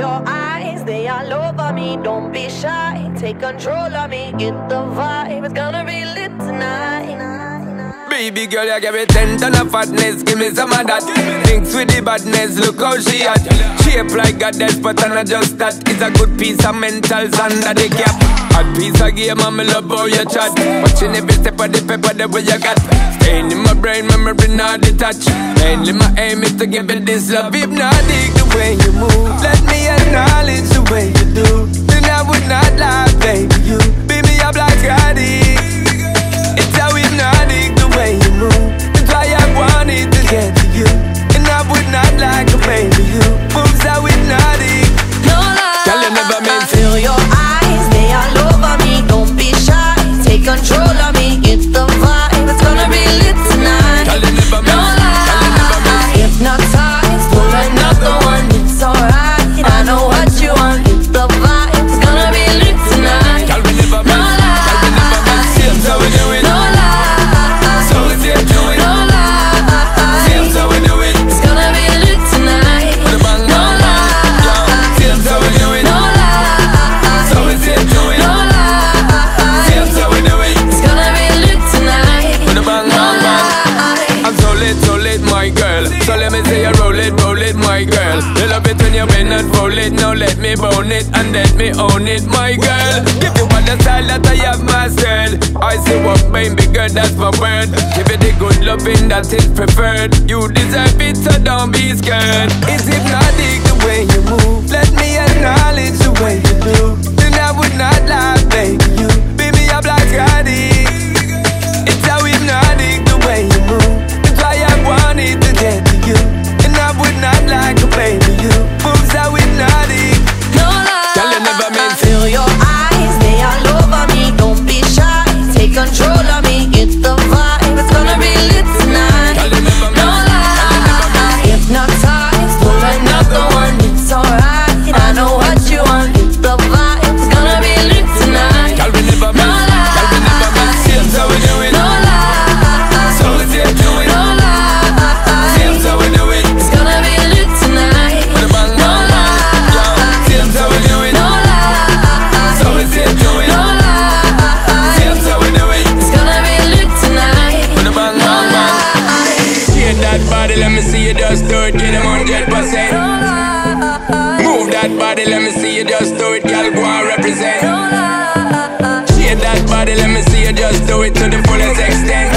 your eyes, they all over me. Don't be shy, take control of me. Get the vibe, it's gonna be lit tonight. Baby girl, you give me 10 ton of fatness, give me some of that. Mix with the badness, look how she hot. Shape like a death, but I'm not just that. It's a good piece of mentals under the cap. Hot piece of game, and me love how you chat. Watching every step of the pepper, the way you got. Staying in my brain, memory not detached. Mainly my aim is to give it this love. Hypnotic the way you move, let me acknowledge the way you do. Then I would not lie, baby, you beat me up like Roddy. It's how hypnotic the way you move. That's why I wanted to get to you. And I would not like a baby, you moves how hypnotic. No lie, girl, you never meant to. Feel your eyes, they all over me. Don't be shy, take control of me. Get the vibe, it's gonna be lit tonight. Girl, you never meant. No lie, hypnotized, pull another one. It's alright, I know what you want. Get the vibe, it's gonna be lit tonight. Girl, we never meant. Girl, we never meant. Seems how we do it. No lie, so we say do it. no lie, Seems how we do it. it's gonna be lit tonight. With a bang, No bang, bang. lie, Seems how we do it. no lie, So we say do it. no lie, Seems how we do it. it's gonna be lit tonight. With a bang, bang, bang. I'm so lit, my girl. So let me say you roll it, my girl. You love it when you bend and roll it. Now let me bone it and let me own it, my girl. Give you all the style that I have mastered. I say what baby girl, that's my word. Give you the good loving that is preferred. You deserve it, so don't be scared. It's hypnotic the way you move. Let me acknowledge the way you do. Then I would not lie, baby, you beat me up like Roddy. It's how hypnotic the way you move. That's why I wanted to get to you. And I would not like a baby, you moves how hypnotic. No lie, Girl, you never meant to. feel your eyes, they all over me. Don't be shy, take control of me. Get the vibe, it's gonna be lit tonight. Girl, you never meant. No lie, hypnotized, pull another one. It's alright, I know what you want. Get the vibe, it's gonna be lit tonight. Girl, we never No meant. Girl, we never meant. Seems how we do it. No lie, So we say do it. no lie, Seems how we do it. it's gonna be lit tonight. With a bang, No bang, bang. lie, Seems how we do it. no lie, So we say do it. no lie, Seems how we do it. it's gonna be lit tonight. With a bang, bang, bang. Shake that body, let me see you just do it. Get them 100%. Move that body, let me see you just do it. Girl, go and represent. Shake that body, let me see you just do it to the fullest extent.